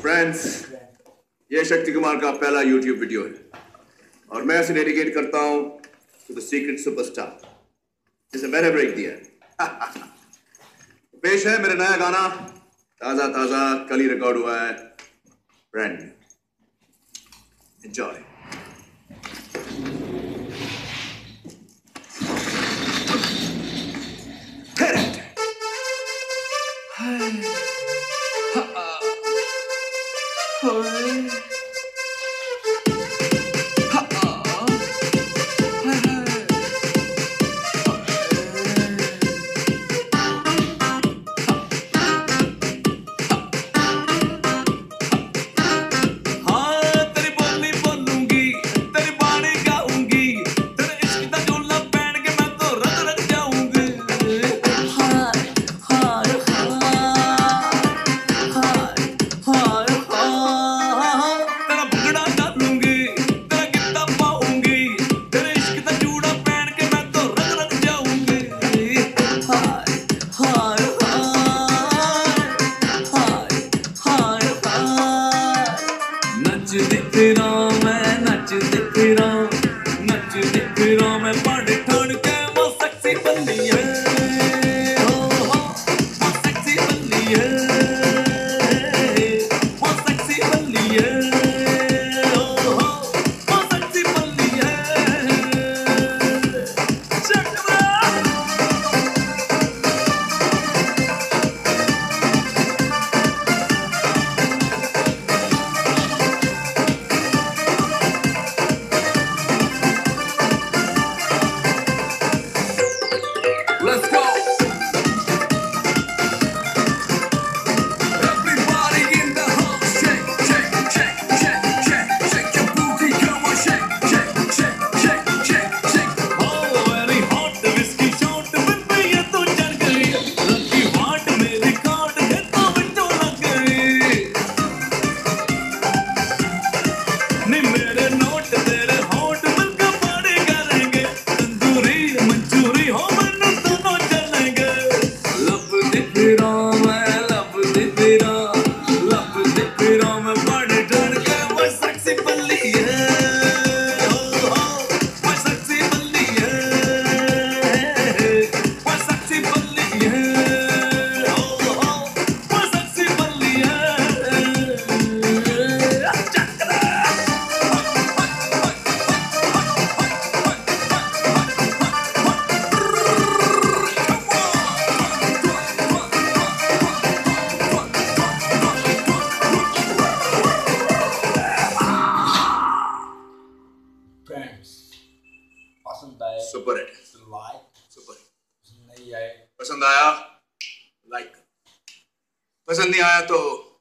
Friends, ये शक्ति कुमार का पहला यूट्यूब वीडियो है और मैं इसे डेडिकेट करता हूं टू द सीक्रेट सुपरस्टार जिसे मैंने ब्रेक दिया है। पेश है मेरा नया गाना, ताजा ताजा कल ही रिकॉर्ड हुआ है, ब्रांड न्यू। एंजॉय। मैं पाड़े ठाड़ के वो सेक्सी बंदी है, वो सेक्सी बंदी है, वो सेक्सी बंदी है, वो सेक्सी बंदी है। Let's go! Everybody in the house, shake, shake, shake, shake, shake, shake your booty, come on, shake, shake, shake, shake, shake, shake. Oh, very hot whiskey shot, with me ये तो चढ़ गई, lucky heart मेरी card है तो बिट्टो लग गई। नहीं मेरे नोट तेरे होठ मिलकर पार्टी करेंगे, तंदूरी मंचूरी हो पसंद आए super hit, like, super hit. नहीं आए पसंद आया लाइक, पसंद नहीं आया तो